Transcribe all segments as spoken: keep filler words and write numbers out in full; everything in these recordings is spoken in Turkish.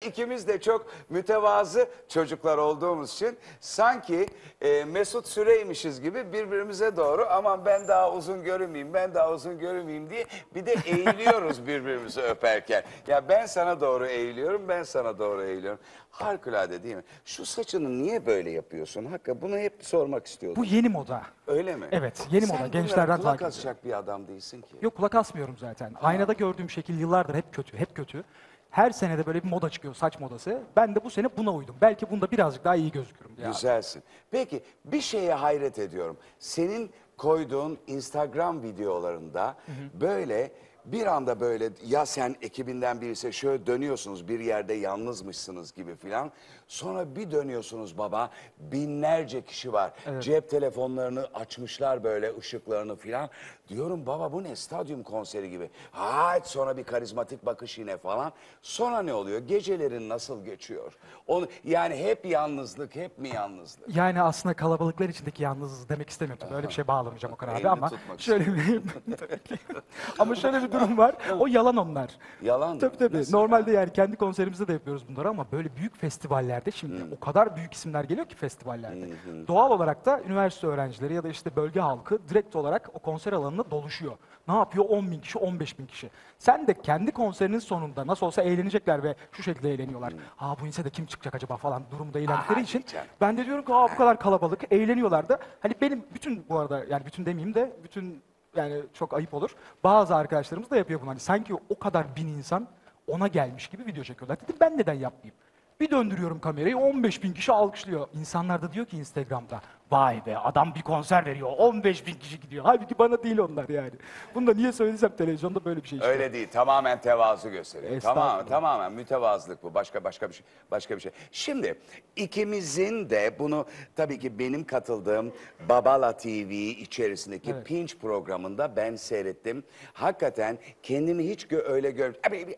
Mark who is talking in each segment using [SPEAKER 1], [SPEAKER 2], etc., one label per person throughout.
[SPEAKER 1] ikimiz de çok mütevazı çocuklar olduğumuz için sanki e, Mesut Süre'ymişiz gibi birbirimize doğru aman ben daha uzun görünmeyeyim, ben daha uzun görünmeyeyim diye bir de eğiliyoruz birbirimizi öperken. Ya ben sana doğru eğiliyorum, ben sana doğru eğiliyorum. Harikulade değil mi? Şu saçını niye böyle yapıyorsun? Hakikaten bunu hep sormak istiyordum.
[SPEAKER 2] Bu yeni moda.
[SPEAKER 1] Öyle mi?
[SPEAKER 2] Evet, yeni moda.
[SPEAKER 1] Sen
[SPEAKER 2] Gençlerden
[SPEAKER 1] bunlara kulak
[SPEAKER 2] takip ediyorum.
[SPEAKER 1] asacak bir adam değilsin ki.
[SPEAKER 2] Yok, kulak asmıyorum zaten. Aynada gördüğüm şekil yıllardır hep kötü, hep kötü. Her senede böyle bir moda çıkıyor, saç modası. Ben de bu sene buna uydum. Belki bunda birazcık daha iyi gözükürüm diye.
[SPEAKER 1] Güzelsin. Peki bir şeye hayret ediyorum. Senin koyduğun Instagram videolarında böyle bir anda böyle ya sen ekibinden birisi şöyle dönüyorsunuz bir yerde yalnızmışsınız gibi filan. Sonra bir dönüyorsunuz baba binlerce kişi var. Cep telefonlarını açmışlar böyle ışıklarını filan. Diyorum baba bu ne stadyum konseri gibi. Hayt sonra bir karizmatik bakış yine falan. Sonra ne oluyor? Gecelerin nasıl geçiyor? Onu, yani hep yalnızlık, hep mi yalnızlık?
[SPEAKER 2] Yani aslında kalabalıklar içindeki yalnızız demek istemiyorum. Öyle bir şey bağlamayacağım Okan abi
[SPEAKER 1] Elini
[SPEAKER 2] ama
[SPEAKER 1] tutmak
[SPEAKER 2] şöyle bir tabii ki. Ama şöyle bir durum var. O yalan onlar.
[SPEAKER 1] Yalan mı?
[SPEAKER 2] Tabii tabii.
[SPEAKER 1] Nasıl
[SPEAKER 2] Normalde yani kendi konserimizde de yapıyoruz bunları ama böyle büyük festivallerde şimdi o kadar büyük isimler geliyor ki festivallerde. Doğal olarak da üniversite öğrencileri ya da işte bölge halkı direkt olarak o konser alanına doluşuyor. Ne yapıyor? on bin kişi, on beş bin kişi. Sen de kendi konserinin sonunda nasıl olsa eğlenecekler ve şu şekilde eğleniyorlar. Ha bu inse de kim çıkacak acaba falan durumda eğlendikleri
[SPEAKER 1] Aha,
[SPEAKER 2] için.
[SPEAKER 1] canım.
[SPEAKER 2] Ben de diyorum ki aa bu kadar kalabalık eğleniyorlar da. Hani benim bütün bu arada yani bütün demeyeyim de bütün yani çok ayıp olur. Bazı arkadaşlarımız da yapıyor bunu. Hani sanki o kadar bin insan ona gelmiş gibi video çekiyorlar. Dedim ben neden yapmayayım? Bir döndürüyorum kamerayı on beş bin kişi alkışlıyor. İnsanlar da diyor ki Instagram'da vay be adam bir konser veriyor on beş bin kişi gidiyor. Halbuki bana değil onlar yani. Bunu da niye söylesem televizyonda böyle bir şey işte.
[SPEAKER 1] Öyle değil. Tamamen tevazu gösteriyor.
[SPEAKER 2] Estağfurullah.
[SPEAKER 1] Tamamen, tamamen mütevazılık bu. Başka başka bir şey. Başka bir şey. Şimdi ikimizin de bunu tabii ki benim katıldığım Babala T V içerisindeki
[SPEAKER 2] Evet.
[SPEAKER 1] Pinch programında ben seyrettim. Hakikaten kendimi hiç gö öyle gör.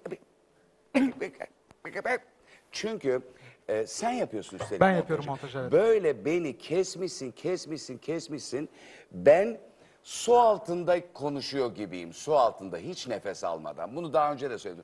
[SPEAKER 1] Çünkü e, sen yapıyorsun üstelik
[SPEAKER 2] Ben
[SPEAKER 1] montajı.
[SPEAKER 2] yapıyorum montajı, evet.
[SPEAKER 1] Böyle beni kesmişsin, kesmişsin, kesmişsin. Ben su altında konuşuyor gibiyim. Su altında hiç nefes almadan. Bunu daha önce de söyledim.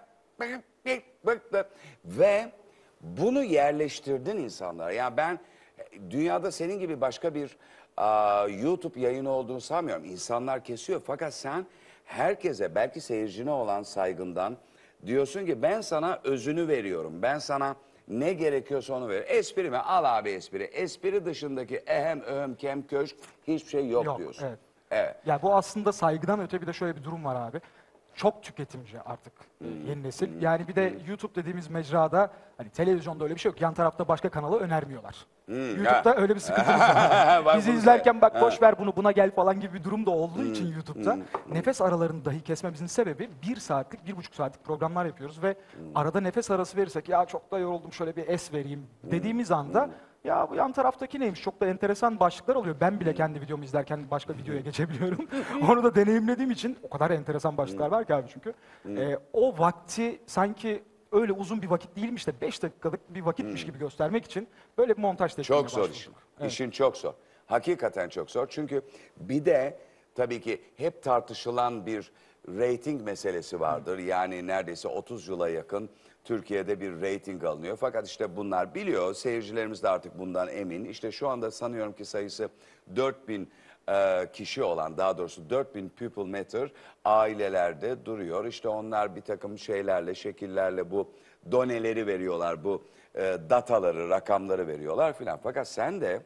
[SPEAKER 1] Ve bunu yerleştirdin insanlara. Yani ben dünyada senin gibi başka bir a, YouTube yayını olduğunu sanmıyorum. İnsanlar kesiyor fakat sen herkese belki seyircine olan saygından diyorsun ki ben sana özünü veriyorum. Ben sana ne gerekiyorsa onu veriyorum. Espri mi? Al abi espri. Espri dışındaki ehem, öhem, kem, köşk hiçbir şey yok,
[SPEAKER 2] Yok,
[SPEAKER 1] diyorsun.
[SPEAKER 2] evet.
[SPEAKER 1] Evet.
[SPEAKER 2] Ya bu aslında saygıdan öte bir de şöyle bir durum var abi. Çok tüketimci artık e,
[SPEAKER 1] Hmm.
[SPEAKER 2] yeni nesil. Yani bir de YouTube dediğimiz mecrada hani televizyonda öyle bir şey yok. Yan tarafta başka kanalı önermiyorlar. YouTube'da öyle bir sıkıntımız var.
[SPEAKER 1] Bak
[SPEAKER 2] Bizi
[SPEAKER 1] bunu
[SPEAKER 2] izlerken bak
[SPEAKER 1] Ha.
[SPEAKER 2] boş ver bunu buna gel falan gibi bir durum da olduğu için YouTube'da nefes aralarını dahi kesmemizin sebebi bir saatlik, bir buçuk saatlik programlar yapıyoruz ve arada nefes arası verirsek ya çok da yoruldum şöyle bir es vereyim dediğimiz anda ya bu yan taraftaki neymiş? Çok da enteresan başlıklar oluyor. Ben bile kendi videomu izlerken başka videoya geçebiliyorum. Onu da deneyimlediğim için o kadar enteresan başlıklar var ki abi çünkü. Ee, o vakti sanki öyle uzun bir vakit değilmiş de beş dakikalık bir vakitmiş gibi göstermek için böyle bir montaj tekniğine
[SPEAKER 1] Çok zor
[SPEAKER 2] başvurduk.
[SPEAKER 1] işin.
[SPEAKER 2] Evet.
[SPEAKER 1] İşin çok zor. Hakikaten çok zor. Çünkü bir de tabii ki hep tartışılan bir reyting meselesi vardır. Yani neredeyse otuz yıla yakın Türkiye'de bir reyting alınıyor. Fakat işte bunlar biliyor. Seyircilerimiz de artık bundan emin. İşte şu anda sanıyorum ki sayısı dört bin e, kişi olan, daha doğrusu dört bin people matter ailelerde duruyor. İşte onlar bir takım şeylerle, şekillerle bu doneleri veriyorlar. Bu e, dataları, rakamları veriyorlar filan. Fakat sen de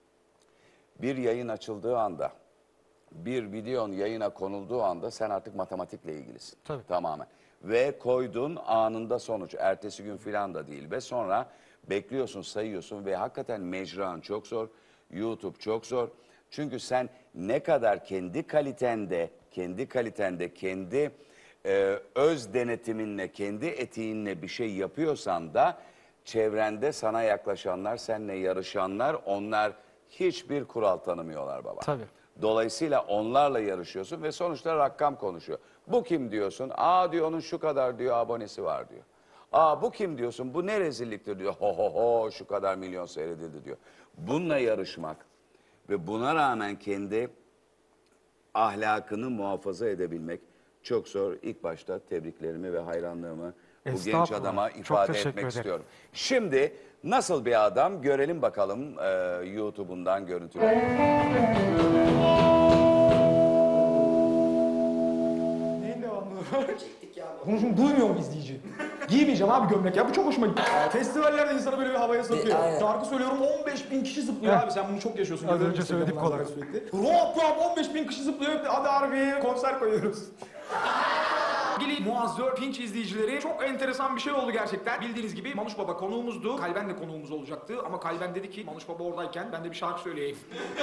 [SPEAKER 1] bir yayın açıldığı anda, bir videon yayına konulduğu anda sen artık matematikle ilgilisin.
[SPEAKER 2] Tabii.
[SPEAKER 1] Tamamen. Ve koyduğun anında sonuç. Ertesi gün filan da değil. Ve sonra bekliyorsun, sayıyorsun ve hakikaten mecran çok zor. YouTube çok zor. Çünkü sen ne kadar kendi kalitende, kendi kalitende, kendi e, öz denetiminle, kendi etiğinle bir şey yapıyorsan da çevrende sana yaklaşanlar, seninle yarışanlar, onlar hiçbir kural tanımıyorlar baba.
[SPEAKER 2] Tabii.
[SPEAKER 1] Dolayısıyla onlarla yarışıyorsun ve sonuçta rakam konuşuyor. Bu kim diyorsun? Aa diyor onun şu kadar diyor abonesi var diyor. Aa bu kim diyorsun? Bu ne rezilliktir diyor. Ho ho ho şu kadar milyon seyredildi diyor. Bununla yarışmak ve buna rağmen kendi ahlakını muhafaza edebilmek çok zor. İlk başta tebriklerimi ve hayranlığımı bu genç
[SPEAKER 2] Estağfurullah.
[SPEAKER 1] adama
[SPEAKER 2] Çok
[SPEAKER 1] ifade
[SPEAKER 2] teşekkür
[SPEAKER 1] etmek
[SPEAKER 2] ederim.
[SPEAKER 1] istiyorum. Şimdi nasıl bir adam görelim bakalım e, YouTube'undan görüntüler.
[SPEAKER 2] Neyin devamlı? Çektik ya. Bunu şimdi duymuyor mu izleyici? Giymeyeceğim abi gömlek ya. Bu çok hoşuma gitti. Festivallerde insanı böyle bir havaya sokuyor.
[SPEAKER 3] aynen.
[SPEAKER 2] Şarkı söylüyorum on beş bin kişi zıplıyor
[SPEAKER 4] Heh.
[SPEAKER 2] abi. Sen bunu çok yaşıyorsun.
[SPEAKER 4] Az
[SPEAKER 2] Görüyorum
[SPEAKER 4] önce
[SPEAKER 2] Instagram'dan
[SPEAKER 4] söyledik
[SPEAKER 2] falan
[SPEAKER 4] kolay.
[SPEAKER 2] sürekli. Rop rop on beş bin kişi zıplıyor. Hadi harbiye konser koyuyoruz. Sevgili muazzör Pinç izleyicileri, çok enteresan bir şey oldu gerçekten. Bildiğiniz gibi Manuş Baba konuğumuzdu. Kalben de konuğumuz olacaktı ama Kalben dedi ki Manuş Baba oradayken ben de bir şarkı söyleyeyim.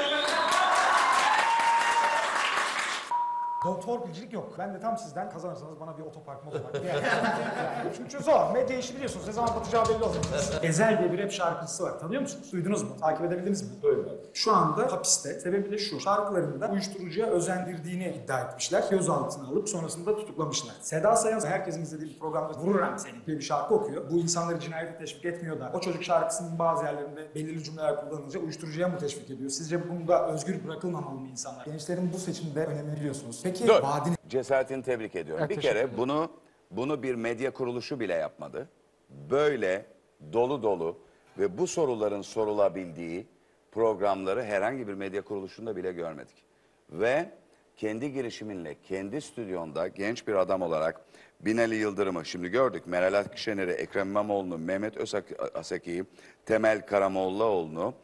[SPEAKER 4] Torpilcilik yok. Ben de tam sizden kazanırsanız bana bir otopark motopark. Yani, yani çünkü zor. Medya işi biliyorsunuz. Ne zaman batacağı belli olmaz. Ezel diye bir rap şarkıcısı var. Tanıyor musunuz? Duydunuz mu? Takip edebildiniz mi? Öyle. Şu anda hapiste. Sebebi de şu. Şarkılarında uyuşturucuya özendirdiğini iddia etmişler. Gözaltına alıp sonrasında tutuklamışlar. Seda Sayan herkesin izlediği bir programda Vururum Seni diye bir şarkı okuyor. Bu insanları cinayete teşvik etmiyor da o çocuk şarkısının bazı yerlerinde belirli cümleler kullanınca uyuşturucuya mı teşvik ediyor? Sizce bunda özgür bırakılmamalı mı insanlar? Gençlerin bu seçimde önemini biliyorsunuz. Peki
[SPEAKER 1] Dur.
[SPEAKER 4] vaadini...
[SPEAKER 1] Cesaretini tebrik ediyorum.
[SPEAKER 2] Evet,
[SPEAKER 1] bir
[SPEAKER 2] teşekkür
[SPEAKER 1] kere
[SPEAKER 2] ederim.
[SPEAKER 1] bunu bunu bir medya kuruluşu bile yapmadı. Böyle dolu dolu ve bu soruların sorulabildiği programları herhangi bir medya kuruluşunda bile görmedik. Ve kendi girişiminle, kendi stüdyonda genç bir adam olarak Binali Yıldırım'ı şimdi gördük. Meral Akşener'i, Ekrem İmamoğlu'nu, Mehmet Özaki'yi, Temel Karamollaoğlu'nu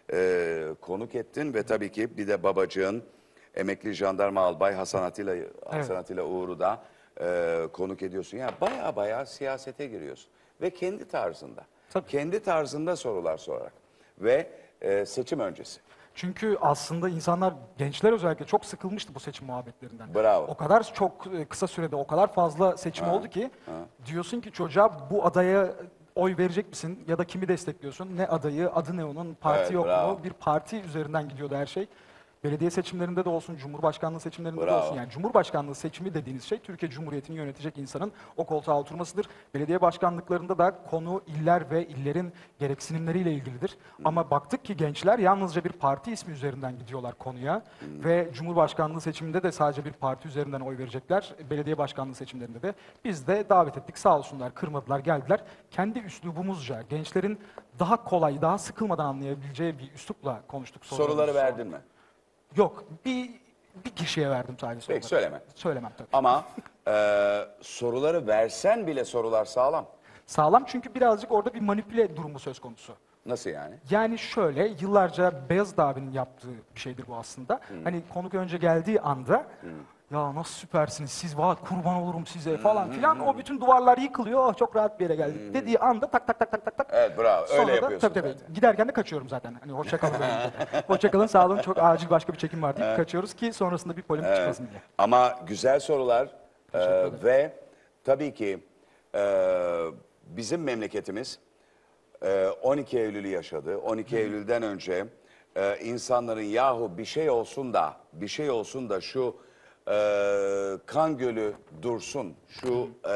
[SPEAKER 1] e, konuk ettin ve tabii ki bir de babacığın emekli jandarma albay Hasan Atilla, Hasan Atilla Uğur'u da e, konuk ediyorsun. Ya baya baya siyasete giriyorsun. Ve kendi tarzında.
[SPEAKER 2] Tabii.
[SPEAKER 1] Kendi tarzında sorular sorarak. Ve e, seçim öncesi.
[SPEAKER 2] Çünkü aslında insanlar, gençler özellikle çok sıkılmıştı bu seçim muhabbetlerinden.
[SPEAKER 1] Bravo.
[SPEAKER 2] O kadar çok e, kısa sürede o kadar fazla seçim oldu ki diyorsun ki çocuğa bu adaya oy verecek misin ya da kimi destekliyorsun? Ne adayı, adı ne onun, parti
[SPEAKER 1] Evet,
[SPEAKER 2] yok
[SPEAKER 1] bravo.
[SPEAKER 2] mu? Bir parti üzerinden gidiyordu her şey. Belediye seçimlerinde de olsun, Cumhurbaşkanlığı seçimlerinde de
[SPEAKER 1] Bravo.
[SPEAKER 2] olsun. Yani Cumhurbaşkanlığı seçimi dediğiniz şey Türkiye Cumhuriyeti'ni yönetecek insanın o koltuğa oturmasıdır. Belediye başkanlıklarında da konu iller ve illerin gereksinimleriyle ilgilidir. Ama baktık ki gençler yalnızca bir parti ismi üzerinden gidiyorlar konuya ve Cumhurbaşkanlığı seçiminde de sadece bir parti üzerinden oy verecekler. Belediye başkanlığı seçimlerinde de biz de davet ettik, sağ olsunlar, kırmadılar, geldiler. Kendi üslubumuzca gençlerin daha kolay, daha sıkılmadan anlayabileceği bir üslupla konuştuk.
[SPEAKER 1] Soruları
[SPEAKER 2] sorularımızı
[SPEAKER 1] verdin mi?
[SPEAKER 2] Yok, bir bir kişiye verdim sadece soruları.
[SPEAKER 1] Peki söyleme.
[SPEAKER 2] Söylemem tabii.
[SPEAKER 1] Ama e, soruları versen bile sorular sağlam.
[SPEAKER 2] Sağlam çünkü birazcık orada bir manipüle durumu söz konusu.
[SPEAKER 1] Nasıl yani?
[SPEAKER 2] Yani şöyle, yıllarca Beyazıt abinin yaptığı bir şeydir bu aslında. Hani konuk önce geldiği anda, ya nasıl süpersiniz siz, vay kurban olurum size falan filan, o bütün duvarlar yıkılıyor, oh, çok rahat bir yere geldik dediği anda tak tak tak tak tak tak.
[SPEAKER 1] Evet bravo.
[SPEAKER 2] Sonra
[SPEAKER 1] Öyle
[SPEAKER 2] da,
[SPEAKER 1] yapıyorsun
[SPEAKER 2] tabii, tabii.
[SPEAKER 1] zaten.
[SPEAKER 2] Giderken de kaçıyorum zaten. Hani hoşça kalın. Hoşça kalın, sağ olun, çok acil başka bir çekim var deyip kaçıyoruz ki sonrasında bir polemik çıkmasın diye.
[SPEAKER 1] Ama güzel sorular e,
[SPEAKER 2] ederim.
[SPEAKER 1] ve tabii ki e, bizim memleketimiz e, on iki Eylül'ü yaşadı. on iki Eylül'den önce e, insanların yahu bir şey olsun da bir şey olsun da şu e, kan gölü dursun. Şu e,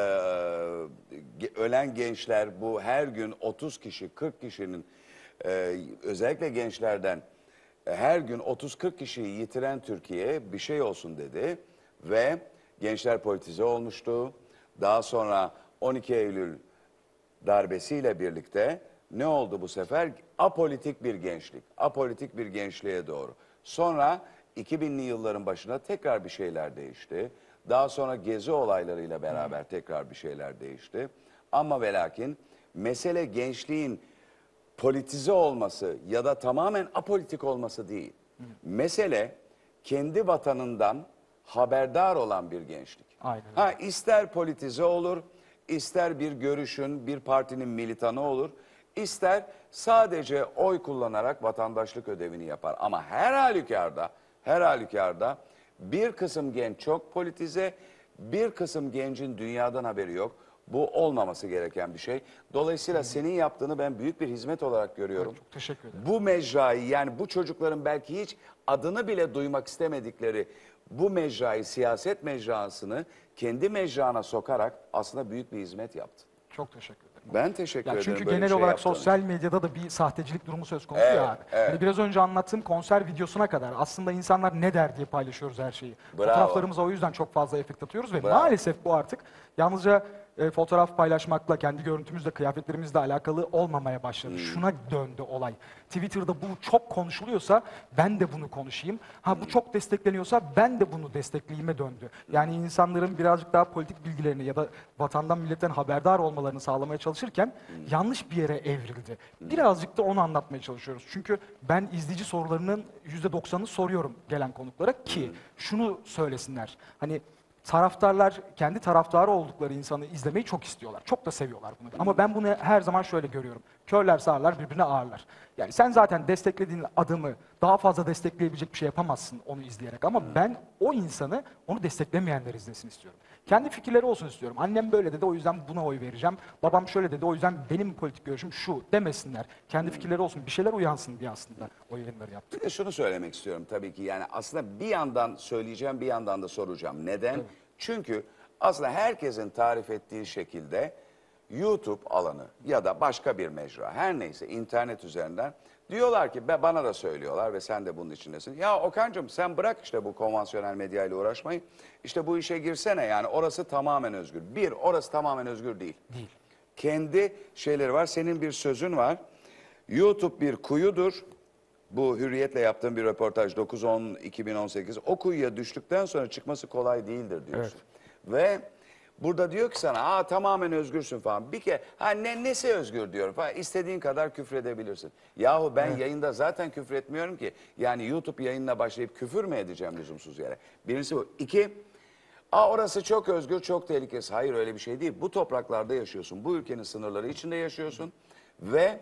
[SPEAKER 1] ge- ölen gençler, bu her gün otuz kişi kırk kişinin e, özellikle gençlerden e, her gün otuz kırk kişiyi yitiren Türkiye bir şey olsun dedi ve gençler politize olmuştu. Daha sonra on iki Eylül darbesiyle birlikte ne oldu bu sefer? Apolitik bir gençlik, apolitik bir gençliğe doğru. Sonra iki binli yılların başında tekrar bir şeyler değişti. Daha sonra gezi olaylarıyla beraber tekrar bir şeyler değişti. Ama ve lakin mesele gençliğin politize olması ya da tamamen apolitik olması değil. Mesele kendi vatanından haberdar olan bir gençlik.
[SPEAKER 2] Aynen öyle.
[SPEAKER 1] Ha ister politize olur, ister bir görüşün, bir partinin militanı olur, ister sadece oy kullanarak vatandaşlık ödevini yapar. Ama her halükarda, her halükarda bir kısım genç çok politize, bir kısım gencin dünyadan haberi yok. Bu olmaması gereken bir şey. Dolayısıyla senin yaptığını ben büyük bir hizmet olarak görüyorum.
[SPEAKER 2] Çok teşekkür ederim.
[SPEAKER 1] Bu mecrayı, yani bu çocukların belki hiç adını bile duymak istemedikleri bu mecrayı, siyaset mecrasını kendi mecrana sokarak aslında büyük bir hizmet yaptın.
[SPEAKER 2] Çok teşekkür ederim.
[SPEAKER 1] Ben teşekkür
[SPEAKER 2] Ya
[SPEAKER 1] ederim.
[SPEAKER 2] çünkü
[SPEAKER 1] böyle bir
[SPEAKER 2] genel
[SPEAKER 1] şey
[SPEAKER 2] olarak
[SPEAKER 1] yaptığın
[SPEAKER 2] sosyal
[SPEAKER 1] için.
[SPEAKER 2] medyada da bir sahtecilik durumu söz konusu
[SPEAKER 1] Evet,
[SPEAKER 2] ya abi.
[SPEAKER 1] evet.
[SPEAKER 2] Hani biraz önce anlattığım konser videosuna kadar aslında insanlar ne der diye paylaşıyoruz her şeyi.
[SPEAKER 1] Bravo.
[SPEAKER 2] Fotoğraflarımıza o yüzden çok fazla efekt atıyoruz ve
[SPEAKER 1] Bravo.
[SPEAKER 2] maalesef bu artık yalnızca e, fotoğraf paylaşmakla, kendi görüntümüzle, kıyafetlerimizle alakalı olmamaya başladı. Şuna döndü olay. Twitter'da bu çok konuşuluyorsa ben de bunu konuşayım. Ha bu çok destekleniyorsa ben de bunu destekleyime döndü. Yani insanların birazcık daha politik bilgilerini ya da vatandan milletten haberdar olmalarını sağlamaya çalışırken yanlış bir yere evrildi. Birazcık da onu anlatmaya çalışıyoruz. Çünkü ben izleyici sorularının yüzde doksanını soruyorum gelen konuklara ki şunu söylesinler. Hani taraftarlar kendi taraftarı oldukları insanı izlemeyi çok istiyorlar. Çok da seviyorlar bunu. Ama ben bunu her zaman şöyle görüyorum. Körler sağırlar, birbirine ağırlar. Yani sen zaten desteklediğin adamı daha fazla destekleyebilecek bir şey yapamazsın onu izleyerek. Ama ben o insanı onu desteklemeyenler izlesin istiyorum. Kendi fikirleri olsun istiyorum. Annem böyle dedi o yüzden buna oy vereceğim. Babam şöyle dedi o yüzden benim politik görüşüm şu demesinler. Kendi fikirleri olsun, bir şeyler uyansın diye aslında o yayınları yaptım.
[SPEAKER 1] Bir de şunu söylemek istiyorum tabii ki yani aslında bir yandan söyleyeceğim bir yandan da soracağım. Neden?
[SPEAKER 2] Evet.
[SPEAKER 1] Çünkü aslında herkesin tarif ettiği şekilde YouTube alanı ya da başka bir mecra her neyse internet üzerinden diyorlar ki be bana da söylüyorlar ve sen de bunun içindesin. Ya Okan'cığım sen bırak işte bu konvansiyonel medyayla uğraşmayı. İşte bu işe girsene yani orası tamamen özgür. Bir, orası tamamen özgür değil.
[SPEAKER 2] Değil.
[SPEAKER 1] Kendi şeyleri var. Senin bir sözün var. YouTube bir kuyudur. Bu Hürriyet'le yaptığım bir röportaj dokuz on iki bin on sekiz. O kuyuya düştükten sonra çıkması kolay değildir diyorsun. Ve burada diyor ki sana aa tamamen özgürsün falan. Bir kere ha ne nesi özgür diyor falan. İstediğin kadar küfredebilirsin. Yahu ben
[SPEAKER 2] Evet.
[SPEAKER 1] yayında zaten küfür etmiyorum ki. Yani YouTube yayınına başlayıp küfür mü edeceğim lüzumsuz yere? Birincisi bu. İki, aa orası çok özgür, çok tehlikesiz. Hayır öyle bir şey değil. Bu topraklarda yaşıyorsun. Bu ülkenin sınırları içinde yaşıyorsun. Ve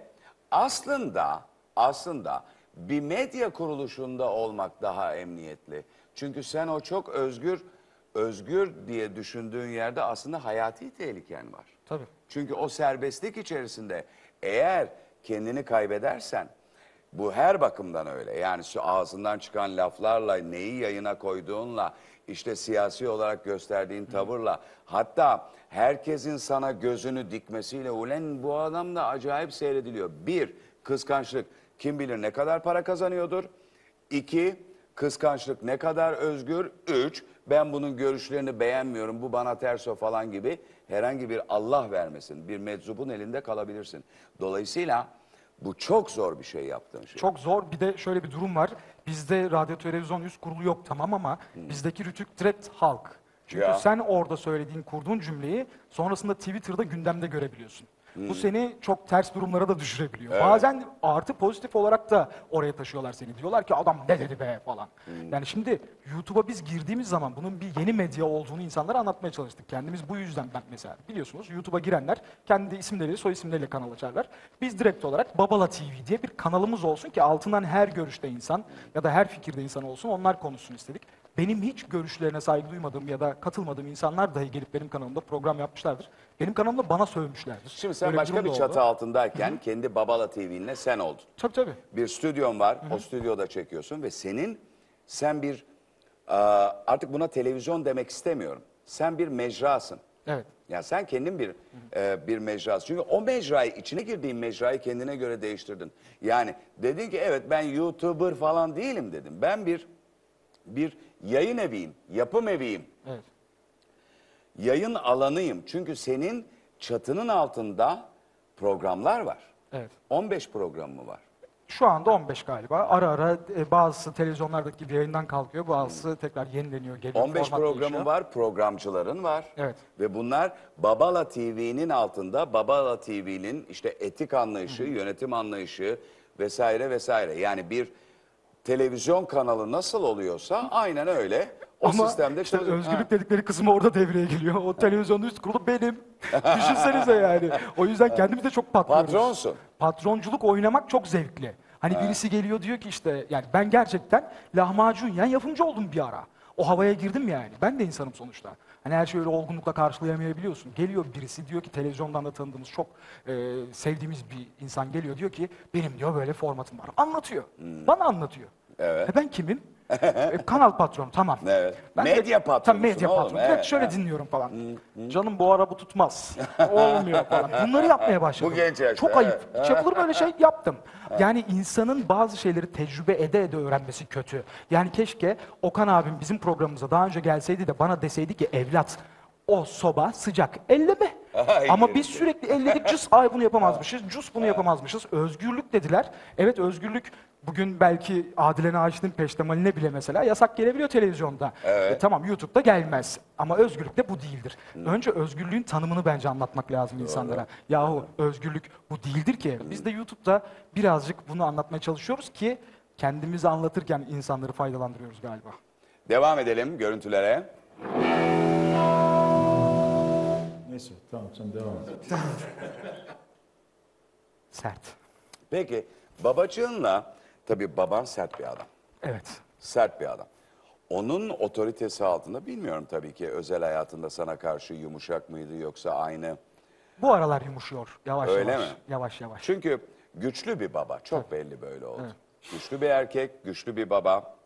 [SPEAKER 1] aslında aslında bir medya kuruluşunda olmak daha emniyetli. Çünkü sen o çok özgür, özgür diye düşündüğün yerde aslında hayati tehliken var.
[SPEAKER 2] Tabii.
[SPEAKER 1] Çünkü o serbestlik içerisinde eğer kendini kaybedersen, bu her bakımdan öyle. Yani şu ağzından çıkan laflarla, neyi yayına koyduğunla, işte siyasi olarak gösterdiğin tavırla, hatta herkesin sana gözünü dikmesiyle, ulen bu adam da acayip seyrediliyor. Bir, kıskançlık. Kim bilir ne kadar para kazanıyordur. İki, kıskançlık ne kadar özgür. Üç, ben bunun görüşlerini beğenmiyorum, bu bana ters o falan gibi herhangi bir Allah vermesin, bir meczubun elinde kalabilirsin. Dolayısıyla bu çok zor bir şey yaptığın şey.
[SPEAKER 2] Çok zor. Bir de şöyle bir durum var. Bizde radyo televizyon üst kurulu yok tamam ama bizdeki rütük direkt halk. Çünkü
[SPEAKER 1] Ya.
[SPEAKER 2] sen orada söylediğin, kurduğun cümleyi sonrasında Twitter'da gündemde görebiliyorsun. Bu seni çok ters durumlara da düşürebiliyor.
[SPEAKER 1] Evet.
[SPEAKER 2] Bazen artı pozitif olarak da oraya taşıyorlar seni. Diyorlar ki adam ne dedi be falan. Yani şimdi YouTube'a biz girdiğimiz zaman bunun bir yeni medya olduğunu insanlara anlatmaya çalıştık. Kendimiz bu yüzden ben mesela biliyorsunuz YouTube'a girenler kendi isimleriyle soy isimleriyle kanal açarlar. Biz direkt olarak Babala T V diye bir kanalımız olsun ki altından her görüşte insan ya da her fikirde insan olsun onlar konuşsun istedik. Benim hiç görüşlerine saygı duymadığım ya da katılmadığım insanlar dahi gelip benim kanalımda program yapmışlardır. Benim kanalımda bana sövmüşlerdir.
[SPEAKER 1] Şimdi sen
[SPEAKER 2] Böyle
[SPEAKER 1] başka
[SPEAKER 2] durum
[SPEAKER 1] bir
[SPEAKER 2] da
[SPEAKER 1] çatı
[SPEAKER 2] oldu.
[SPEAKER 1] altındayken kendi Babala T V'nle sen oldun.
[SPEAKER 2] Tabii tabii.
[SPEAKER 1] Bir stüdyon var, o stüdyoda çekiyorsun ve senin, sen bir, e, artık buna televizyon demek istemiyorum. Sen bir mecrasın.
[SPEAKER 2] Evet.
[SPEAKER 1] Ya sen kendin bir e, bir mecrasın. Çünkü o mecrayı, içine girdiğin mecrayı kendine göre değiştirdin. Yani dedin ki evet ben YouTuber falan değilim dedim. Ben bir bir yayın eviyim, yapım eviyim.
[SPEAKER 2] Evet.
[SPEAKER 1] Yayın alanıyım. Çünkü senin çatının altında programlar var.
[SPEAKER 2] Evet.
[SPEAKER 1] on beş program mı var?
[SPEAKER 2] Şu anda on beş galiba. Ara ara e, bazısı televizyonlardaki gibi yayından kalkıyor, bazısı tekrar yenileniyor, geliyor.
[SPEAKER 1] on beş
[SPEAKER 2] format
[SPEAKER 1] programın
[SPEAKER 2] değişiyor.
[SPEAKER 1] var, programcıların var.
[SPEAKER 2] Evet.
[SPEAKER 1] Ve bunlar Babala T V'nin altında, Babala T V'nin işte etik anlayışı, yönetim anlayışı vesaire vesaire. Yani bir televizyon kanalı nasıl oluyorsa aynen öyle o
[SPEAKER 2] Ama
[SPEAKER 1] sistemde
[SPEAKER 2] işte
[SPEAKER 1] çalışıyor.
[SPEAKER 2] özgürlük
[SPEAKER 1] Ha.
[SPEAKER 2] dedikleri kısmı orada devreye giriyor. O televizyonun üst kurulu benim. Düşünsenize yani. O yüzden kendimiz de çok patlıyoruz.
[SPEAKER 1] Patronsun.
[SPEAKER 2] Patronculuk oynamak çok zevkli. Hani birisi geliyor diyor ki işte yani ben gerçekten lahmacun yiyen yapımcı oldum bir ara. O havaya girdim yani. Ben de insanım sonuçta. Hani her şeyi öyle olgunlukla karşılayamayabiliyorsun. Geliyor birisi diyor ki televizyondan da tanıdığımız çok e, sevdiğimiz bir insan geliyor diyor ki benim diyor böyle formatım var. Anlatıyor. Bana anlatıyor.
[SPEAKER 1] Evet.
[SPEAKER 2] E ben kimim? E, kanal patronu tamam.
[SPEAKER 1] Evet.
[SPEAKER 2] Ben
[SPEAKER 1] Medya
[SPEAKER 2] direkt-
[SPEAKER 1] patronusun
[SPEAKER 2] Tabii medya
[SPEAKER 1] oğlum,
[SPEAKER 2] patronu.
[SPEAKER 1] evet,
[SPEAKER 2] Direkt şöyle
[SPEAKER 1] evet.
[SPEAKER 2] dinliyorum falan. Canım bu ara bu tutmaz. Olmuyor falan. Bunları yapmaya başladım.
[SPEAKER 1] Bu genç yaşta,
[SPEAKER 2] Çok ayıp. Hiç yapılır böyle şey yaptım. Yani insanın bazı şeyleri tecrübe ede ede öğrenmesi kötü. Yani keşke Okan abim bizim programımıza daha önce gelseydi de bana deseydi ki evlat o soba sıcak. Elleme.
[SPEAKER 1] Ay,
[SPEAKER 2] Ama
[SPEAKER 1] yerim
[SPEAKER 2] biz
[SPEAKER 1] seni.
[SPEAKER 2] sürekli elledik cıs ay bunu yapamazmışız, cus bunu yapamazmışız. Özgürlük dediler. Evet özgürlük bugün belki Adile Naşit'in peştemaline bile mesela yasak gelebiliyor televizyonda.
[SPEAKER 1] Evet.
[SPEAKER 2] E, tamam YouTube'da gelmez ama özgürlük de bu değildir. Önce özgürlüğün tanımını bence anlatmak lazım insanlara. Yahu özgürlük bu değildir ki. Biz de YouTube'da birazcık bunu anlatmaya çalışıyoruz ki kendimizi anlatırken insanları faydalandırıyoruz galiba.
[SPEAKER 1] Devam edelim görüntülere.
[SPEAKER 3] Neyse tamam sen devam et.
[SPEAKER 2] Sert.
[SPEAKER 1] Peki babacığınla, tabii baban sert bir adam.
[SPEAKER 2] Evet.
[SPEAKER 1] Sert bir adam. Onun otoritesi altında bilmiyorum tabii ki özel hayatında sana karşı yumuşak mıydı yoksa aynı.
[SPEAKER 2] Bu aralar yumuşuyor yavaş
[SPEAKER 1] Öyle
[SPEAKER 2] yavaş.
[SPEAKER 1] mi?
[SPEAKER 2] Yavaş yavaş.
[SPEAKER 1] Çünkü güçlü bir baba. Çok belli böyle oldu. Güçlü bir erkek, güçlü bir baba.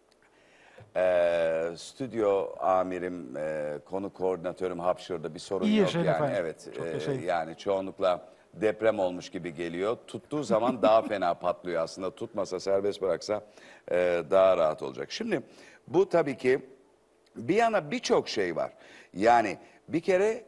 [SPEAKER 1] Ee, stüdyo amirim, e, konu koordinatörüm hapşırdı. Bir sorun
[SPEAKER 2] İyi
[SPEAKER 1] yok
[SPEAKER 2] yaşayın
[SPEAKER 1] yani.
[SPEAKER 2] efendim.
[SPEAKER 1] Evet.
[SPEAKER 2] Çok
[SPEAKER 1] e,
[SPEAKER 2] yaşayın.
[SPEAKER 1] yani çoğunlukla deprem olmuş gibi geliyor. Tuttuğu zaman daha fena patlıyor aslında. Tutmasa, serbest bıraksa e, daha rahat olacak. Şimdi bu tabii ki bir yana birçok şey var. Yani bir kere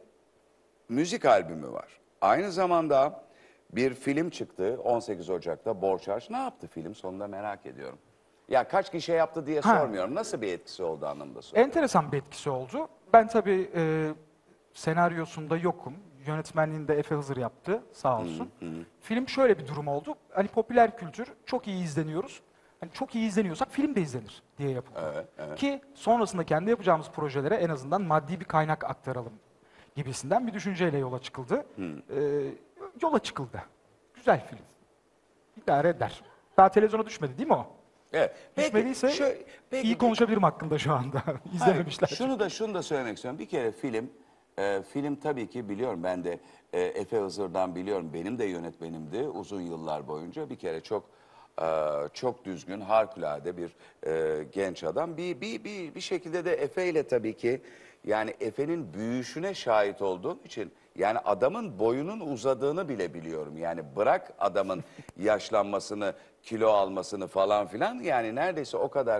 [SPEAKER 1] müzik albümü var. Aynı zamanda bir film çıktı on sekiz Ocak'ta Borç Harç. Ne yaptı film sonunda merak ediyorum. Ya kaç kişi yaptı diye
[SPEAKER 2] Ha.
[SPEAKER 1] sormuyorum. Nasıl bir etkisi oldu anlamda soruyorum.
[SPEAKER 2] Enteresan bir etkisi oldu. Ben tabii e, senaryosunda yokum. Yönetmenliğini de Efe Hızır yaptı sağ olsun. Film şöyle bir durum oldu. Hani popüler kültür çok iyi izleniyoruz. Hani çok iyi izleniyorsak film de izlenir diye yapıldı.
[SPEAKER 1] Evet, evet.
[SPEAKER 2] Ki sonrasında kendi yapacağımız projelere en azından maddi bir kaynak aktaralım gibisinden bir düşünceyle yola çıkıldı. E, yola çıkıldı. Güzel film. İdare eder. Daha televizyona düşmedi değil mi o?
[SPEAKER 1] Evet.
[SPEAKER 2] Düşmediyse
[SPEAKER 1] şöyle- peki,
[SPEAKER 2] iyi konuşabilirim hakkında şu anda. İzlememişler.
[SPEAKER 1] Hayır, şunu da şunu da söylemek istiyorum. Bir kere film, e, film tabii ki biliyorum ben de e, Efe Hızır'dan biliyorum. Benim de yönetmenimdi uzun yıllar boyunca. Bir kere çok e, çok düzgün, harikulade bir e, genç adam. Bir bir bir bir şekilde de Efe ile tabii ki yani Efe'nin büyüyüşüne şahit olduğum için yani adamın boyunun uzadığını bile biliyorum. Yani bırak adamın yaşlanmasını, kilo almasını falan filan yani neredeyse o kadar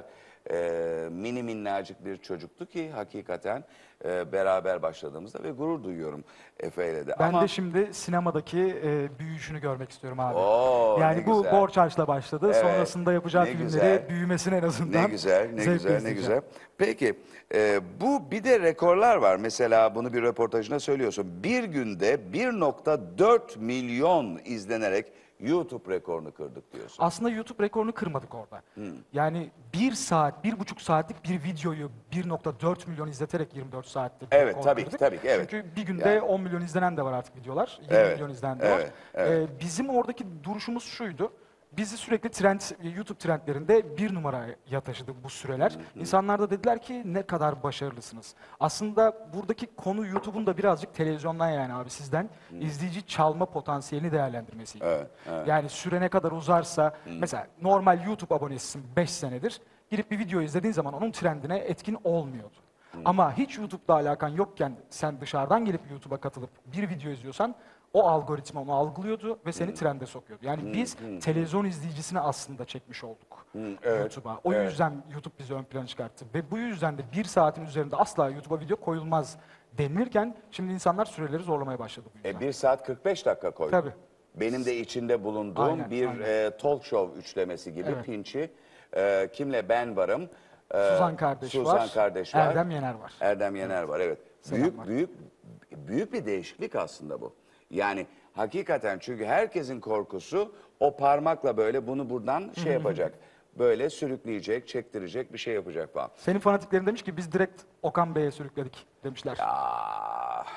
[SPEAKER 1] e, mini minnacık bir çocuktu ki hakikaten e, beraber başladığımızda ve gurur duyuyorum Efe ile de.
[SPEAKER 2] Ben
[SPEAKER 1] Ama
[SPEAKER 2] de şimdi sinemadaki e, büyüyüşünü görmek istiyorum abi.
[SPEAKER 1] Oo,
[SPEAKER 2] yani
[SPEAKER 1] ne
[SPEAKER 2] bu
[SPEAKER 1] güzel.
[SPEAKER 2] Borç Harç'la başladı.
[SPEAKER 1] Evet,
[SPEAKER 2] Sonrasında yapacağı
[SPEAKER 1] ne
[SPEAKER 2] filmleri
[SPEAKER 1] güzel.
[SPEAKER 2] büyümesine en azından
[SPEAKER 1] ne güzel, ne
[SPEAKER 2] zevkle
[SPEAKER 1] güzel, ne
[SPEAKER 2] izleyeceğim.
[SPEAKER 1] güzel. Peki e, bu bir de rekorlar var. Mesela bunu bir röportajına söylüyorsun. Bir günde bir nokta dört milyon izlenerek YouTube rekorunu kırdık diyorsun.
[SPEAKER 2] Aslında YouTube rekorunu kırmadık orada.
[SPEAKER 1] Hmm.
[SPEAKER 2] Yani bir saat, bir buçuk saatlik bir videoyu bir nokta dört milyon izleterek yirmi dört saatte bir
[SPEAKER 1] Evet,
[SPEAKER 2] rekor
[SPEAKER 1] tabii ki,
[SPEAKER 2] kırdık.
[SPEAKER 1] tabii ki, evet.
[SPEAKER 2] Çünkü bir günde
[SPEAKER 1] Yani.
[SPEAKER 2] on milyon izlenen de var artık videolar. yirmi
[SPEAKER 1] Evet,
[SPEAKER 2] milyon izlenen de
[SPEAKER 1] evet,
[SPEAKER 2] var.
[SPEAKER 1] evet.
[SPEAKER 2] Ee, bizim oradaki duruşumuz şuydu. Bizi sürekli trend, YouTube trendlerinde bir numaraya taşıdı bu süreler. İnsanlar da dediler ki ne kadar başarılısınız. Aslında buradaki konu YouTube'un da birazcık televizyondan yani abi sizden izleyici çalma potansiyelini değerlendirmesiydi.
[SPEAKER 1] Evet, evet.
[SPEAKER 2] Yani süre ne kadar uzarsa mesela normal YouTube abonesisin beş senedir girip bir video izlediğin zaman onun trendine etkin olmuyordu. Ama hiç YouTube'da alakan yokken sen dışarıdan gelip YouTube'a katılıp bir video izliyorsan o algoritma onu algılıyordu ve seni trende sokuyordu. Yani biz televizyon izleyicisini aslında çekmiş olduk
[SPEAKER 1] evet,
[SPEAKER 2] YouTube'a. O
[SPEAKER 1] evet.
[SPEAKER 2] yüzden YouTube bizi ön plana çıkarttı. Ve bu yüzden de bir saatin üzerinde asla YouTube'a video koyulmaz denilirken şimdi insanlar süreleri zorlamaya başladı bu yüzden.
[SPEAKER 1] E, bir saat kırk beş dakika koyduk.
[SPEAKER 2] Tabii.
[SPEAKER 1] Benim de içinde bulunduğum
[SPEAKER 2] Aynen,
[SPEAKER 1] bir
[SPEAKER 2] aynen.
[SPEAKER 1] e, talk show üçlemesi gibi
[SPEAKER 2] Evet.
[SPEAKER 1] Pinçi. E, kimle ben varım. E,
[SPEAKER 2] Suzan kardeş
[SPEAKER 1] Suzan
[SPEAKER 2] var,
[SPEAKER 1] kardeş var.
[SPEAKER 2] Erdem Yener var.
[SPEAKER 1] Erdem Yener var evet. Büyük
[SPEAKER 2] Selamlar.
[SPEAKER 1] büyük büyük bir değişiklik aslında bu. Yani hakikaten çünkü herkesin korkusu o parmakla böyle bunu buradan şey yapacak. Böyle sürükleyecek, çektirecek bir şey yapacak falan.
[SPEAKER 2] Senin fanatiklerin demiş ki biz direkt Okan Bey'e sürükledik demişler.
[SPEAKER 1] Ah.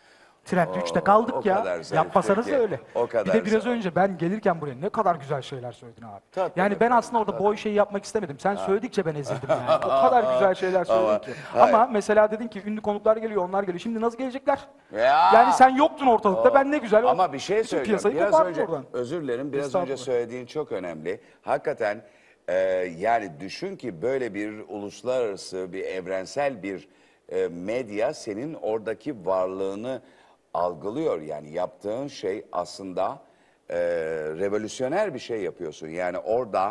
[SPEAKER 2] Trend
[SPEAKER 1] o-
[SPEAKER 2] üçte
[SPEAKER 1] o
[SPEAKER 2] kaldık ya.
[SPEAKER 1] kadar zayıf
[SPEAKER 2] Yapmasanız
[SPEAKER 1] ki.
[SPEAKER 2] öyle.
[SPEAKER 1] O kadar
[SPEAKER 2] bir de biraz
[SPEAKER 1] zayıf.
[SPEAKER 2] önce ben gelirken buraya ne kadar güzel şeyler söyledin abi.
[SPEAKER 1] Tabii,
[SPEAKER 2] yani
[SPEAKER 1] tabii,
[SPEAKER 2] ben
[SPEAKER 1] tabii,
[SPEAKER 2] aslında orada
[SPEAKER 1] tabii.
[SPEAKER 2] boy şeyi yapmak istemedim. Sen söyledikçe ben ezildim yani. O kadar güzel şeyler söyledin
[SPEAKER 1] Ama-
[SPEAKER 2] ki.
[SPEAKER 1] hayır.
[SPEAKER 2] Ama mesela dedin ki ünlü konuklar geliyor, onlar geliyor. Şimdi nasıl gelecekler?
[SPEAKER 1] Ya!
[SPEAKER 2] Yani sen yoktun ortalıkta. Ben ne güzel. o-
[SPEAKER 1] Ama bir şey
[SPEAKER 2] bütün
[SPEAKER 1] söyleyeceğim.
[SPEAKER 2] piyasayı
[SPEAKER 1] Biraz
[SPEAKER 2] kopardım
[SPEAKER 1] önce,
[SPEAKER 2] oradan.
[SPEAKER 1] özür dilerim, biraz önce
[SPEAKER 2] Estağfurullah.
[SPEAKER 1] söylediğin çok önemli. Hakikaten e, yani düşün ki böyle bir uluslararası, bir evrensel bir e, medya senin oradaki varlığını algılıyor. Yani yaptığın şey aslında e, revolüsyoner bir şey yapıyorsun. Yani orada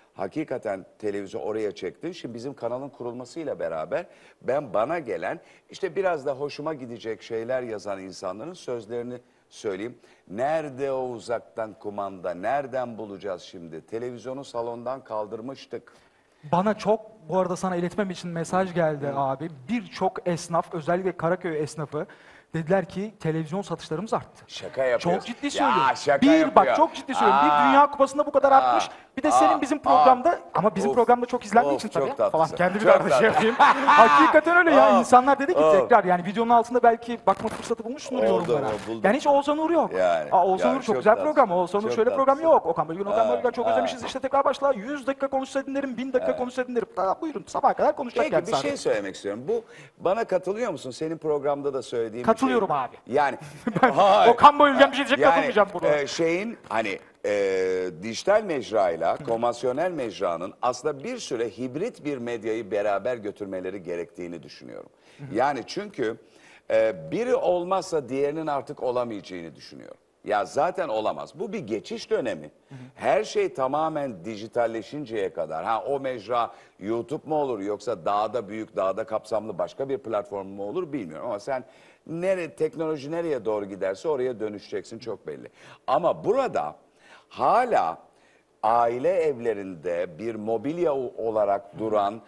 [SPEAKER 1] hakikaten televizyon oraya çektin. Şimdi bizim kanalın kurulmasıyla beraber ben bana gelen işte biraz da hoşuma gidecek şeyler yazan insanların sözlerini söyleyeyim. Nerede o uzaktan kumanda? Nereden bulacağız şimdi? Televizyonu salondan kaldırmıştık.
[SPEAKER 2] Bana çok, bu arada sana iletmem için mesaj geldi abi. Birçok esnaf, özellikle Karaköy esnafı dediler ki televizyon satışlarımız arttı.
[SPEAKER 1] Şaka yapıyorsun.
[SPEAKER 2] Çok ciddi
[SPEAKER 1] Ya,
[SPEAKER 2] söylüyorum.
[SPEAKER 1] şaka
[SPEAKER 2] bir
[SPEAKER 1] yapıyor.
[SPEAKER 2] bak çok ciddi söylüyorum.
[SPEAKER 1] Aa,
[SPEAKER 2] bir Dünya Kupası'nda bu kadar artmış. Bir de
[SPEAKER 1] aa,
[SPEAKER 2] senin bizim
[SPEAKER 1] aa.
[SPEAKER 2] programda ama bizim
[SPEAKER 1] Of,
[SPEAKER 2] programda çok izlendiği
[SPEAKER 1] of,
[SPEAKER 2] için
[SPEAKER 1] çok
[SPEAKER 2] tabii
[SPEAKER 1] tatlısın.
[SPEAKER 2] falan kendi bir
[SPEAKER 1] Çok
[SPEAKER 2] kardeşi
[SPEAKER 1] tatlı.
[SPEAKER 2] yapayım. Hakikaten öyle ya.
[SPEAKER 1] Of,
[SPEAKER 2] İnsanlar dedi ki
[SPEAKER 1] of.
[SPEAKER 2] tekrar yani videonun altında belki bakma fırsatı bulmuşsundur
[SPEAKER 1] Oldu,
[SPEAKER 2] yorumlara.
[SPEAKER 1] buldum.
[SPEAKER 2] Yani hiç Oğuzhan Uğur yok.
[SPEAKER 1] Yani,
[SPEAKER 2] Aa, Oğuzhan
[SPEAKER 1] yani
[SPEAKER 2] Uğur çok,
[SPEAKER 1] çok
[SPEAKER 2] güzel
[SPEAKER 1] tatlısın.
[SPEAKER 2] program. Oğuzhan Uğur
[SPEAKER 1] Çok
[SPEAKER 2] şöyle program
[SPEAKER 1] tatlısın.
[SPEAKER 2] yok. Okan Bölgen, Okan
[SPEAKER 1] Aa,
[SPEAKER 2] Bölgen çok
[SPEAKER 1] aa.
[SPEAKER 2] özlemişiz. İşte tekrar başla. yüz dakika konuşsaydın derim, bin dakika konuşsaydın derim. Aa, buyurun sabaha kadar konuşacak
[SPEAKER 1] Peki
[SPEAKER 2] yani
[SPEAKER 1] bir
[SPEAKER 2] sadece.
[SPEAKER 1] şey söylemek istiyorum. Bu bana katılıyor musun? Senin programda da söylediğim
[SPEAKER 2] Katılıyorum
[SPEAKER 1] bir şey.
[SPEAKER 2] abi.
[SPEAKER 1] Yani hayır.
[SPEAKER 2] Okan Bölgen bir şey diyecek, katılmayacağım burada.
[SPEAKER 1] e, şeyin hani e, dijital mecrayla konvansiyonel mecranın aslında bir süre hibrit bir medyayı beraber götürmeleri gerektiğini düşünüyorum. Yani çünkü e, biri olmazsa diğerinin artık olamayacağını düşünüyorum. Ya zaten olamaz. Bu bir geçiş dönemi. Her şey tamamen dijitalleşinceye kadar. Ha o mecra YouTube mu olur yoksa daha da büyük, daha da kapsamlı başka bir platform mu olur bilmiyorum. Ama sen nere, teknoloji nereye doğru giderse oraya dönüşeceksin çok belli. Ama burada hala aile evlerinde bir mobilya olarak duran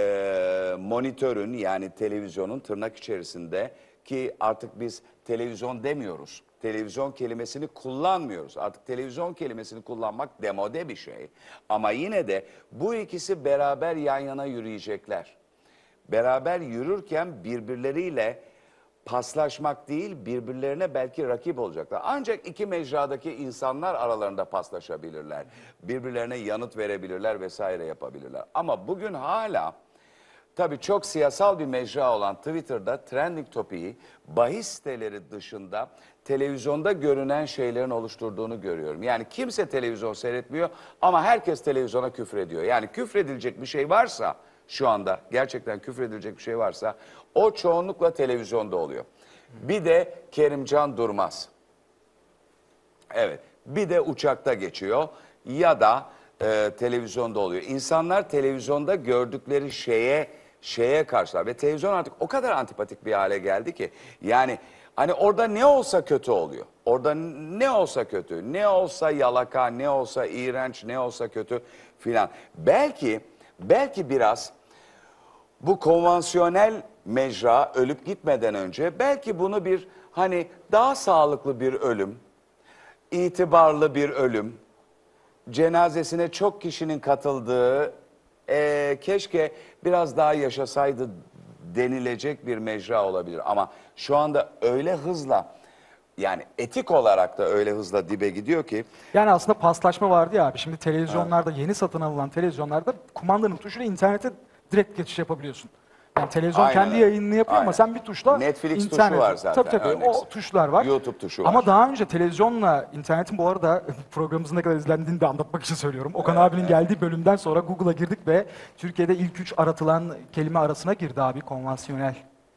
[SPEAKER 1] e, monitörün yani televizyonun tırnak içerisinde ki artık biz televizyon demiyoruz. Televizyon kelimesini kullanmıyoruz. Artık televizyon kelimesini kullanmak demode bir şey. Ama yine de bu ikisi beraber yan yana yürüyecekler. Beraber yürürken birbirleriyle paslaşmak değil, birbirlerine belki rakip olacaklar. Ancak iki mecradaki insanlar aralarında paslaşabilirler. Birbirlerine yanıt verebilirler vesaire yapabilirler. Ama bugün hala tabii çok siyasal bir mecra olan Twitter'da trending topiği bahis siteleri dışında televizyonda görünen şeylerin oluşturduğunu görüyorum. Yani kimse televizyon seyretmiyor ama herkes televizyona küfrediyor. Yani küfredilecek bir şey varsa şu anda gerçekten küfredilecek bir şey varsa o çoğunlukla televizyonda oluyor. Bir de Kerimcan Durmaz. Evet, bir de uçakta geçiyor ya da e, televizyonda oluyor. İnsanlar televizyonda gördükleri şeye şeye karşılar ve televizyon artık o kadar antipatik bir hale geldi ki yani hani orada ne olsa kötü oluyor. Orada ne olsa kötü, ne olsa yalaka, ne olsa iğrenç, ne olsa kötü filan. Belki belki biraz bu konvansiyonel mecra ölüp gitmeden önce belki bunu bir hani daha sağlıklı bir ölüm, itibarlı bir ölüm, cenazesine çok kişinin katıldığı, e, keşke biraz daha yaşasaydı denilecek bir mecra olabilir. Ama şu anda öyle hızla, yani etik olarak da öyle hızla dibe gidiyor ki.
[SPEAKER 2] Yani aslında paslaşma vardı ya abi. Şimdi televizyonlarda, yeni satın alınan televizyonlarda kumandanın tuşuyla internete direkt geçiş yapabiliyorsun. Yani televizyon
[SPEAKER 1] Aynen
[SPEAKER 2] kendi
[SPEAKER 1] öyle.
[SPEAKER 2] yayınını yapıyor ama
[SPEAKER 1] Aynen.
[SPEAKER 2] sen bir tuşla
[SPEAKER 1] Netflix tuşu
[SPEAKER 2] internet.
[SPEAKER 1] var zaten,
[SPEAKER 2] Tabii tabii
[SPEAKER 1] örnek.
[SPEAKER 2] o tuşlar var.
[SPEAKER 1] YouTube tuşu var.
[SPEAKER 2] Ama daha önce televizyonla internetin bu arada programımızın ne kadar izlendiğini de anlatmak için söylüyorum. Okan abinin geldiği bölümden sonra Google'a girdik ve Türkiye'de ilk üç aratılan kelime arasına girdi abi konvansiyonel.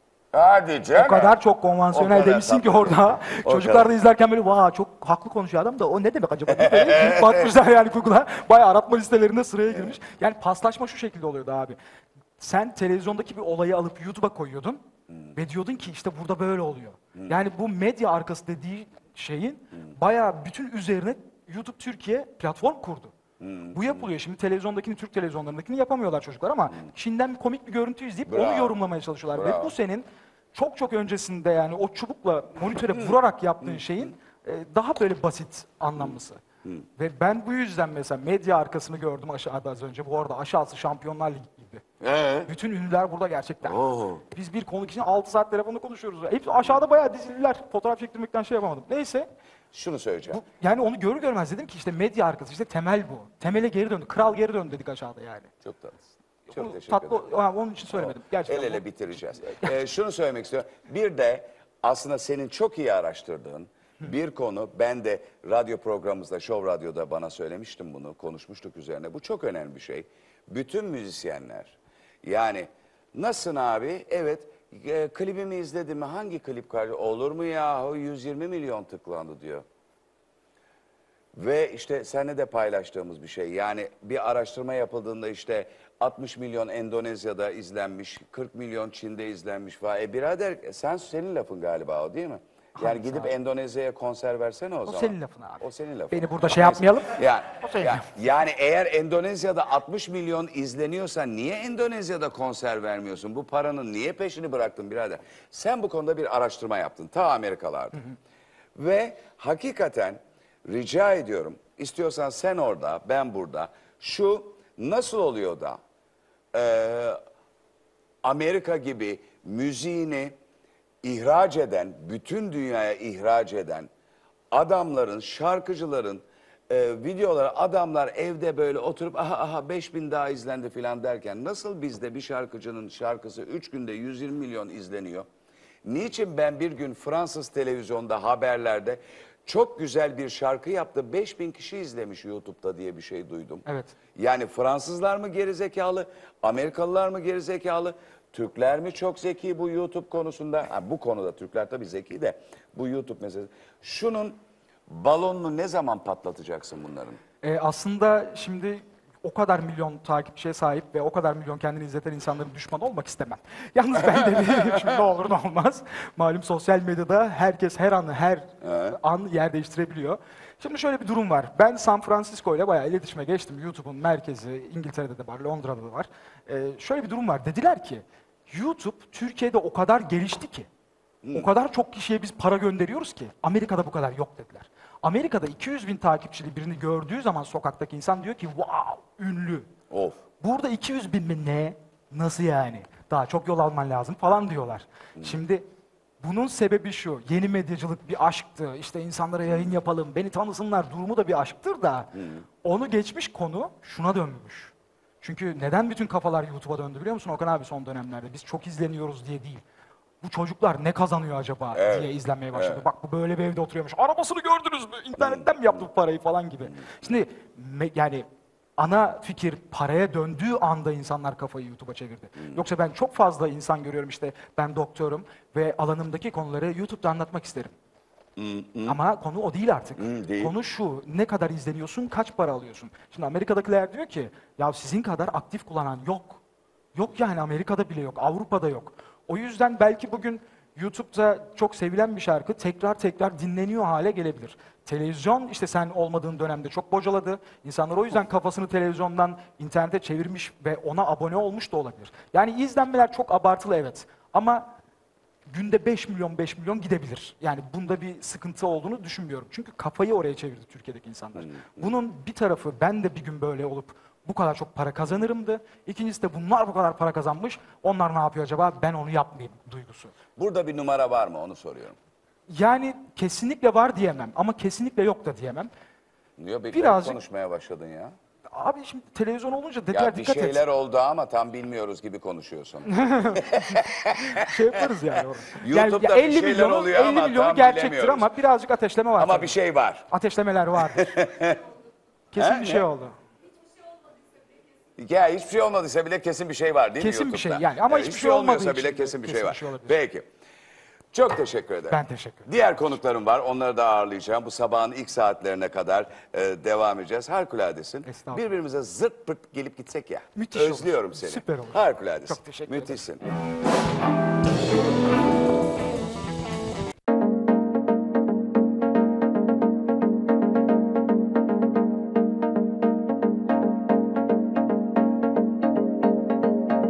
[SPEAKER 1] Hadi canım.
[SPEAKER 2] O kadar çok konvansiyonel
[SPEAKER 1] O kadar
[SPEAKER 2] demişsin ki
[SPEAKER 1] tatlı.
[SPEAKER 2] orada.
[SPEAKER 1] O
[SPEAKER 2] Çocuklar
[SPEAKER 1] kadar.
[SPEAKER 2] da izlerken böyle vaa çok haklı konuşuyor adam da o ne demek acaba diye böyle girip bakmışlar yani Google'a. Bayağı aratma listelerinde sıraya girmiş. Yani paslaşma şu şekilde oluyordu abi. Sen televizyondaki bir olayı alıp YouTube'a koyuyordun ve diyordun ki işte burada böyle oluyor. Yani bu medya arkası dediği şeyin bayağı bütün üzerine YouTube Türkiye platform kurdu. Bu yapılıyor. Şimdi televizyondakini, Türk televizyonlarındakini yapamıyorlar çocuklar ama Çin'den bir komik bir görüntü izleyip onu
[SPEAKER 1] Bravo.
[SPEAKER 2] yorumlamaya çalışıyorlar. Ve
[SPEAKER 1] Bravo.
[SPEAKER 2] bu senin çok çok öncesinde yani o çubukla monitöre vurarak yaptığın şeyin e, daha böyle basit anlamlısı. Ve ben bu yüzden mesela medya arkasını gördüm aşağıda az önce. Bu arada aşağısı Şampiyonlar Ligi'ydi.
[SPEAKER 1] Ee?
[SPEAKER 2] Bütün ünlüler burada gerçekten.
[SPEAKER 1] Oo.
[SPEAKER 2] Biz bir konuk için altı saat telefonda konuşuyoruz. Hepsi aşağıda bayağı dizililer. Fotoğraf çektirmekten şey yapamadım. Neyse.
[SPEAKER 1] Şunu söyleyeceğim.
[SPEAKER 2] Bu, yani onu görür görmez dedim ki işte medya arkası, işte temel bu. Temele geri döndü. Kral geri döndü dedik aşağıda yani.
[SPEAKER 1] Çok tatlısın. Çok
[SPEAKER 2] Bunu
[SPEAKER 1] teşekkür
[SPEAKER 2] tatlı,
[SPEAKER 1] ederim.
[SPEAKER 2] ha, onun için söylemedim. Gerçekten.
[SPEAKER 1] El ele bitireceğiz. Ee, şunu söylemek istiyorum. Bir de aslında senin çok iyi araştırdığın bir konu, ben de radyo programımızda, Show Radyo'da bana söylemiştim bunu, konuşmuştuk üzerine. Bu çok önemli bir şey. Bütün müzisyenler, yani nasılsın abi? Evet, e, klibimi izledin mi? Hangi klip kardeşim? Olur mu yahu yüz yirmi milyon tıklandı diyor. Ve işte seninle de paylaştığımız bir şey. Yani bir araştırma yapıldığında işte altmış milyon Endonezya'da izlenmiş, kırk milyon Çin'de izlenmiş falan. E birader sen senin lafın galiba o değil mi? Yani
[SPEAKER 2] Hangisi
[SPEAKER 1] gidip
[SPEAKER 2] abi?
[SPEAKER 1] Endonezya'ya konser versene o,
[SPEAKER 2] O
[SPEAKER 1] zaman.
[SPEAKER 2] senin lafın abi.
[SPEAKER 1] O senin lafın.
[SPEAKER 2] Beni burada şey yapmayalım.
[SPEAKER 1] Yani,
[SPEAKER 2] O senin
[SPEAKER 1] yani,
[SPEAKER 2] lafın.
[SPEAKER 1] yani eğer Endonezya'da altmış milyon izleniyorsa niye Endonezya'da konser vermiyorsun? Bu paranın niye peşini bıraktın birader? Sen bu konuda bir araştırma yaptın ta Amerikalarda. Ve hakikaten rica ediyorum, istiyorsan sen orada, ben burada. Şu nasıl oluyor da e, Amerika gibi müziğini ihraç eden, bütün dünyaya ihraç eden adamların, şarkıcıların e, videoları, adamlar evde böyle oturup aha aha beş bin daha izlendi filan derken nasıl bizde bir şarkıcının şarkısı üç günde yüz yirmi milyon izleniyor? Niçin ben bir gün Fransız televizyonda haberlerde çok güzel bir şarkı yaptı, beş bin kişi izlemiş YouTube'da diye bir şey duydum.
[SPEAKER 2] Evet.
[SPEAKER 1] Yani Fransızlar mı gerizekalı, Amerikalılar mı gerizekalı, Türkler mi çok zeki bu YouTube konusunda? Ha, bu konuda Türkler tabii zeki de bu YouTube meselesi. Şunun balonunu ne zaman patlatacaksın bunların?
[SPEAKER 2] Ee, aslında şimdi o kadar milyon takipçiye sahip ve o kadar milyon kendini izleten insanların düşmanı olmak istemem. Yalnız ben de bir, şimdi ne olur ne olmaz. Malum sosyal medyada herkes her an her an yer değiştirebiliyor. Şimdi şöyle bir durum var. Ben San Francisco ile bayağı iletişime geçtim. YouTube'un merkezi İngiltere'de de var, Londra'da da var. Ee, şöyle bir durum var. Dediler ki YouTube Türkiye'de o kadar gelişti ki, o kadar çok kişiye biz para gönderiyoruz ki Amerika'da bu kadar yok dediler. Amerika'da iki yüz bin takipçili birini gördüğü zaman sokaktaki insan diyor ki wow, ünlü.
[SPEAKER 1] Of.
[SPEAKER 2] Burada iki yüz bin mi ne? Nasıl yani? Daha çok yol alman lazım falan diyorlar. Şimdi bunun sebebi şu, yeni medyacılık bir aşktı, işte insanlara yayın yapalım, beni tanısınlar durumu da bir aşktır da onu geçmiş konu şuna dönmüş. Çünkü neden bütün kafalar YouTube'a döndü biliyor musun Okan abi son dönemlerde? Biz çok izleniyoruz diye değil. Bu çocuklar ne kazanıyor acaba
[SPEAKER 1] Evet,
[SPEAKER 2] diye izlenmeye başladı.
[SPEAKER 1] evet.
[SPEAKER 2] Bak bu böyle bir evde oturuyormuş. Arabasını gördünüz mü? İnternetten mi yaptı bu parayı falan gibi. Şimdi me- yani ana fikir paraya döndüğü anda insanlar kafayı YouTube'a çevirdi. Yoksa ben çok fazla insan görüyorum işte ben doktorum ve alanımdaki konuları YouTube'da anlatmak isterim. Ama konu o değil artık.
[SPEAKER 1] Hı, değil.
[SPEAKER 2] Konu şu, ne kadar izleniyorsun, kaç para alıyorsun? Şimdi Amerika'dakiler diyor ki, ya sizin kadar aktif kullanan yok. Yok yani Amerika'da bile yok, Avrupa'da yok. O yüzden belki bugün YouTube'da çok sevilen bir şarkı tekrar tekrar dinleniyor hale gelebilir. Televizyon işte sen olmadığın dönemde çok bocaladı. İnsanlar o yüzden kafasını televizyondan internete çevirmiş ve ona abone olmuş da olabilir. Yani izlenmeler çok abartılı evet. Ama günde beş milyon beş milyon gidebilir. Yani bunda bir sıkıntı olduğunu düşünmüyorum. Çünkü kafayı oraya çevirdi Türkiye'deki insanlar. Bunun bir tarafı ben de bir gün böyle olup bu kadar çok para kazanırımdı. İkincisi de bunlar bu kadar para kazanmış. Onlar ne yapıyor acaba? Ben onu yapmayayım duygusu.
[SPEAKER 1] Burada bir numara var mı onu soruyorum.
[SPEAKER 2] Yani kesinlikle var diyemem ama kesinlikle yok da diyemem.
[SPEAKER 1] Diyor bir
[SPEAKER 2] Birazcık-
[SPEAKER 1] konuşmaya başladın ya.
[SPEAKER 2] Abi şimdi televizyon olunca dediler
[SPEAKER 1] Ya bir
[SPEAKER 2] dikkat
[SPEAKER 1] şeyler
[SPEAKER 2] et.
[SPEAKER 1] oldu ama tam bilmiyoruz gibi konuşuyorsun.
[SPEAKER 2] Şey yaparız yani. orada.
[SPEAKER 1] YouTube'da bir şeyler
[SPEAKER 2] milyonu,
[SPEAKER 1] oluyor
[SPEAKER 2] elli
[SPEAKER 1] ama
[SPEAKER 2] milyonu
[SPEAKER 1] tam
[SPEAKER 2] gerçektir
[SPEAKER 1] bilemiyoruz.
[SPEAKER 2] ama birazcık ateşleme var.
[SPEAKER 1] Ama
[SPEAKER 2] tabii.
[SPEAKER 1] bir şey var.
[SPEAKER 2] Ateşlemeler vardır. Kesin
[SPEAKER 1] He?
[SPEAKER 2] bir
[SPEAKER 1] Ne?
[SPEAKER 2] şey oldu.
[SPEAKER 1] Ya hiçbir şey olmadıysa bile kesin bir şey var değil
[SPEAKER 2] Kesin
[SPEAKER 1] mi
[SPEAKER 2] bir
[SPEAKER 1] YouTube'da?
[SPEAKER 2] şey yani ama hiçbir şey
[SPEAKER 1] olmuyorsa
[SPEAKER 2] olmadığı
[SPEAKER 1] bile
[SPEAKER 2] için de
[SPEAKER 1] kesin bir şey
[SPEAKER 2] kesin
[SPEAKER 1] var.
[SPEAKER 2] bir şey olabilir.
[SPEAKER 1] Peki. Çok teşekkür ederim.
[SPEAKER 2] Ben teşekkür ederim.
[SPEAKER 1] Diğer konuklarım var. Onları da ağırlayacağım. Bu sabahın ilk saatlerine kadar e, devam edeceğiz. Harikuladesin.
[SPEAKER 2] Estağfurullah.
[SPEAKER 1] Birbirimize zırt pırt gelip gitsek ya.
[SPEAKER 2] Müthiş olur.
[SPEAKER 1] Özlüyorum seni.
[SPEAKER 2] Süper olur.
[SPEAKER 1] Harikuladesin.
[SPEAKER 2] Çok teşekkür ederim.
[SPEAKER 1] Müthişsin.